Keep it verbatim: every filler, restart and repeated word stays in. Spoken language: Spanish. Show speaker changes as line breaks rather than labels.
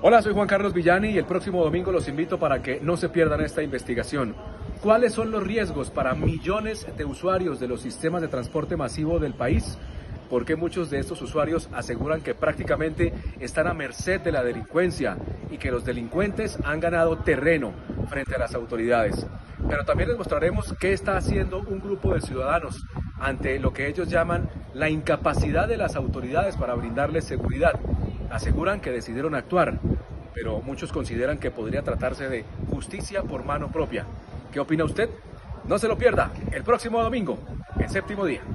Hola, soy Juan Carlos Villani y el próximo domingo los invito para que no se pierdan esta investigación. ¿Cuáles son los riesgos para millones de usuarios de los sistemas de transporte masivo del país? ¿Por qué muchos de estos usuarios aseguran que prácticamente están a merced de la delincuencia y que los delincuentes han ganado terreno frente a las autoridades? Pero también les mostraremos qué está haciendo un grupo de ciudadanos ante lo que ellos llaman la incapacidad de las autoridades para brindarles seguridad. Aseguran que decidieron actuar, pero muchos consideran que podría tratarse de justicia por mano propia. ¿Qué opina usted? No se lo pierda el próximo domingo, en Séptimo Día.